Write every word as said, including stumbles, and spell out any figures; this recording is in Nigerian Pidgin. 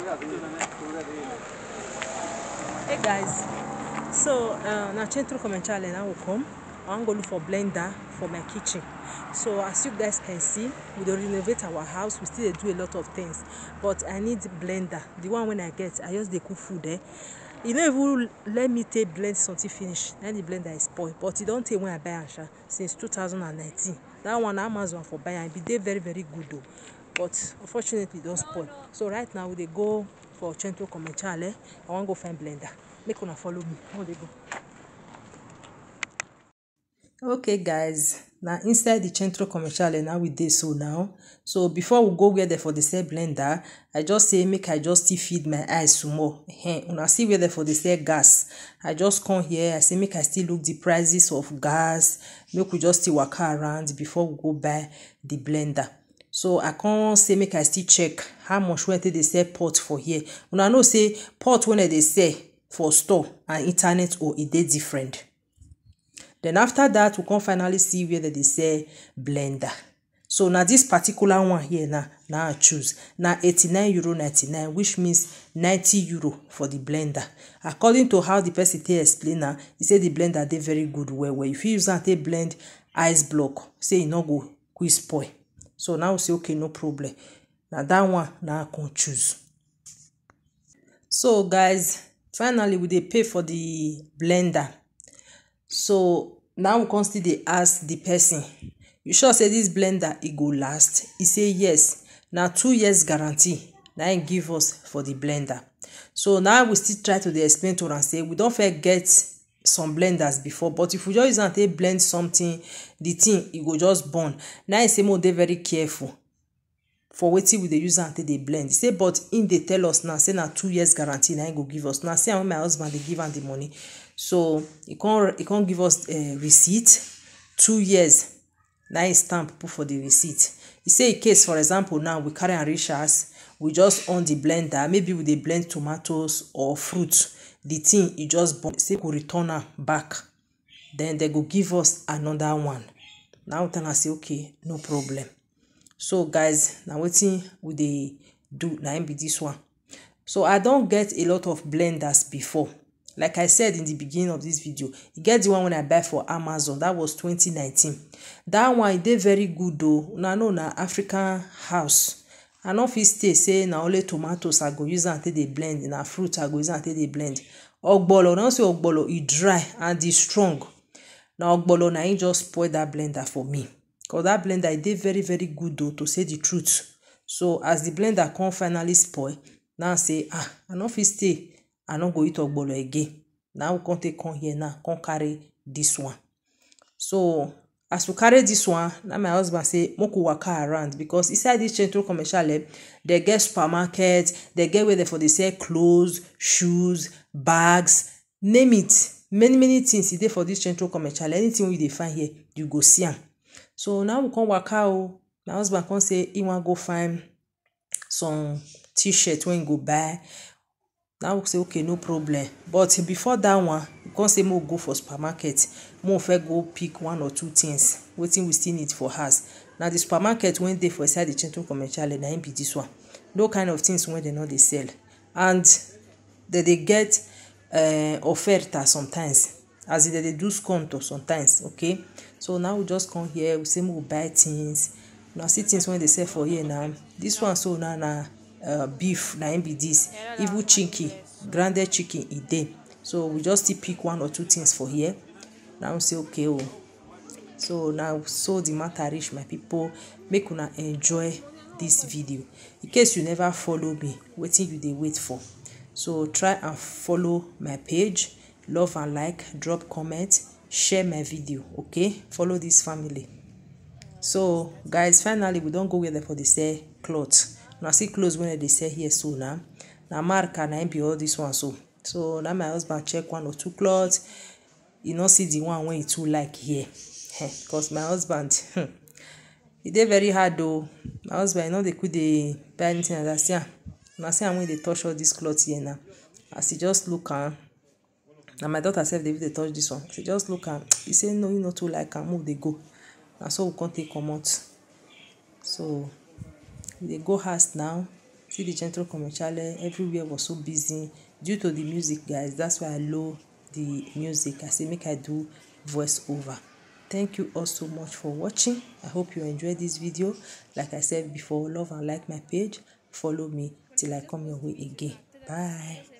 Hey guys, so uh, na centro commerciale now will come. I want to go look for blender for my kitchen. So as you guys can see, we don't renovate our house. We still do a lot of things, but I need blender. The one when I get, I just dey cook food there. You know, even let me take blend something finish. Then the blender is spoiled, but it don't take when I buy Ansha since two thousand nineteen. That one Amazon for buying, it be dey very very good though, but unfortunately it don't spoil. So right now we dey go for centro commerciale. I want to go find blender. Make una follow me. How they go? Okay guys, now inside the centro commerciale now we dey so now. So before we go where there for the sell blender, I just say make I just still feed my eyes some more. Hey, una see where there for the sell gas. I just come here, I say make I still look the prices of gas. Make we just still walk around before we go buy the blender. So I can't say make I still check how much when they sell pot for here. Una know say pot when they sell for store and internet or it dey different. Then after that, we can finally see where they sell blender. So now this particular one here now, now I choose. Now eighty-nine euro ninety-nine, which means ninety euro for the blender. According to how the person they explain now, he said the blender they very good well well. If you use that they blend ice block, say it no go quick spoil. So now we say okay, no problem. Now that one now I can choose. So guys, finally we dey pay for the blender. So now we can still dey ask the person, you sure say this blender it go last? He say yes. Now two years guarantee now he give us for the blender. So now we still try to dey explain to am say we don't forget some blenders before, but if we just use am take blend something, the thing it go just burn. Now he say more dey very careful for wetin we dey use am take dey blend. He say but in dey tell us now say na two years guarantee na he go give us. Now see when my husband dey give am the money, so he can't he can't give us a uh, receipt two years. Now he stamp put for the receipt. He say in case for example now we carry and reach us, we just on the blender, maybe we dey blend tomatoes or fruit, the thing it just burn. Say we return am back, then they go give us another one. Now we tell am say okay, no problem. So guys, now wetin we dey do now be this one. So I don't get a lot of blenders before. Like I said in the beginning of this video, you get the one when I buy for Amazon, that was twenty nineteen. That one they very good though. Now no na African house. I no fit stay say na only tomatoes I go use and take dey blend, na fruit I go use and take dey blend. Ogbolo, now say ogbolo e dry and e strong. Now ogbolo na he just spoil that blender for me. Cause that blender it dey very very good though, to say the truth. So as the blender come finally spoil, now say ah I no fit stay, I no go eat ogbolo again. Now we come take come here now, come carry this one. So as we carry this one, now my husband say make we waka around, because inside this centro commerciale they get supermarket, they get where they for they sell clothes, shoes, bags, name it. Many many things is there for this centro commerciale. Anything we dey find here, you go see am. So now we come waka o. My husband come say he want go find some t-shirt when go buy. Now we say okay, no problem. But before that one, we come say more go for supermarket. More fair go pick one or two things. Waiting we still need for us. Now the supermarket when they for inside the centro commerciale, na be this one. No kind of things when they know they sell, and they they get uh, offerta sometimes. As if they do sconto sometimes. Okay, so now we just come here. We say more buy things. Now see things when they sell for here now. This one so now na. Uh, beef na be this, even chicken, grounded chicken e dey. So we just still pick one or two things for here. Now we say okay oh. So now so the matter reach my people, make una enjoy this video. In case you never follow me, wetin you dey wait for? So try and follow my page, love and like, drop comment, share my video. Okay, follow this family. So guys, finally we don't go where they for the sell clothes. Now see clothes when they say here so now. Now mark and I be all this one so. So now my husband check one or two clothes. You not see the one when he too like here. Because my husband, it dey very hard though. My husband, you know they could they buy anything like that. Now see when they touch all these clothes here now. As he just look at, and my daughter said they they touch this one. She just look at, he say no, you not too like and move they go. And so we can't take come out. So they go house now. see the centro commerciale, everywhere was so busy due to the music, guys. That's why I low the music. I say make I do voice over. Thank you all so much for watching. I hope you enjoyed this video. Like I said before, love and like my page. Follow me till I come your way again. Bye.